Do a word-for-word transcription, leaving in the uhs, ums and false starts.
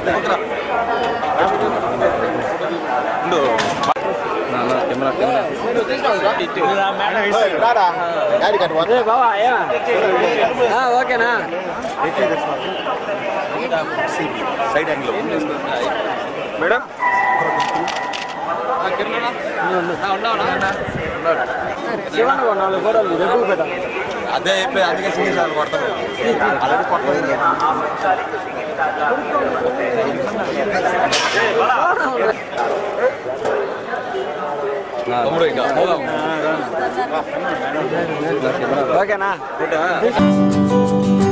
ఓకేనా side angle madam నాలుగు ఫోటోలు ఎక్కువ పెట్టా అదే చెప్పి అందుకే సింగిల్ సార్లు కొడతాను ఆల్రెడీ కొట్టలేదు ఓకేనా